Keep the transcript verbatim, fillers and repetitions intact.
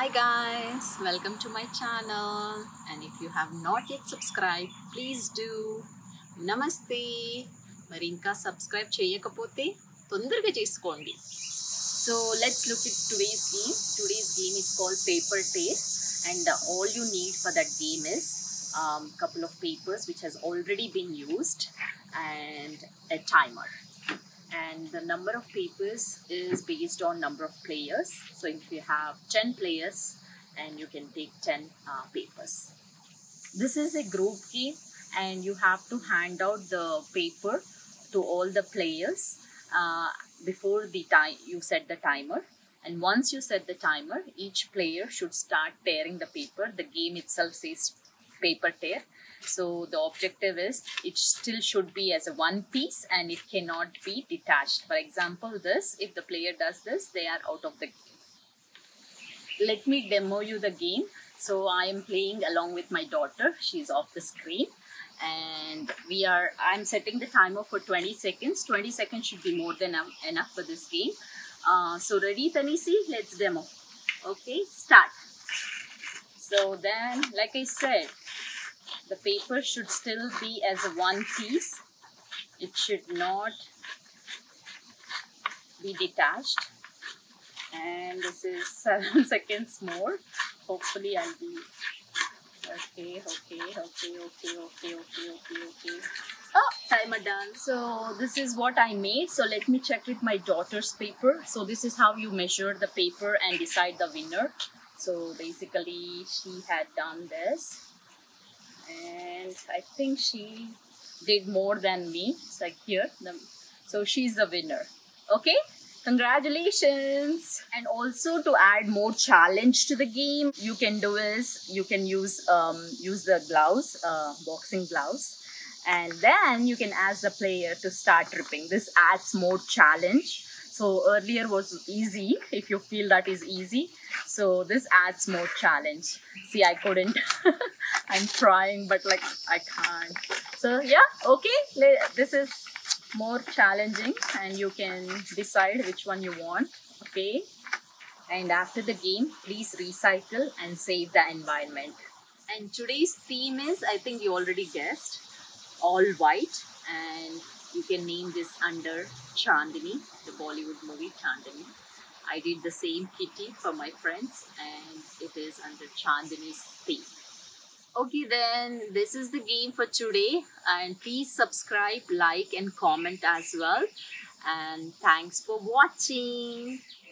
Hi guys, welcome to my channel, and if you have not yet subscribed, please do. Namaste. మరి ఇంకా subscribe చేయకపోతే తొందరగా చేసుకోండి. So let's look at today's game. Today's game is called Paper Tear, and uh, all you need for that game is a um, couple of papers which has already been used and a timer. And the number of papers is based on number of players. So if you have ten players, and you can take ten uh, papers. This is a group game, and you have to hand out the paper to all the players uh, before the time you set the timer. And once you set the timer, each player should start tearing the paper. The game itself says paper tear. So the objective is it still should be as a one piece and it cannot be detached. For example, this, if the player does this, they are out of the game. Let me demo you the game. So I am playing along with my daughter. She's off the screen. And we are, I'm setting the timer for twenty seconds. twenty seconds should be more than enough for this game. Uh, so ready, Tanisi? Let's demo. Okay, start. So then, like I said, the paper should still be as a one piece. It should not be detached. And this is seven seconds more. Hopefully I'll be okay, okay, okay, okay, okay, okay, okay, okay. Oh, timer done. So this is what I made. So let me check with my daughter's paper. So this is how you measure the paper and decide the winner. So basically she had done this. And I think she did more than me. It's like here. The, so she's the winner. Okay? Congratulations! And also to add more challenge to the game, you can do is you can use um, use the gloves, uh, boxing gloves, and then you can ask the player to start tripping. This adds more challenge. So earlier was easy, if you feel that is easy. So this adds more challenge. See, I couldn't. I'm trying, but like I can't. So yeah, okay. This is more challenging, and you can decide which one you want. Okay. And after the game, please recycle and save the environment. And today's theme is, I think you already guessed, all white, and you can name this under Chandini, the Bollywood movie Chandini. I did the same kitty for my friends, and it is under Chandini's theme. Okay, then this is the game for today, and please subscribe, like and comment as well, and thanks for watching.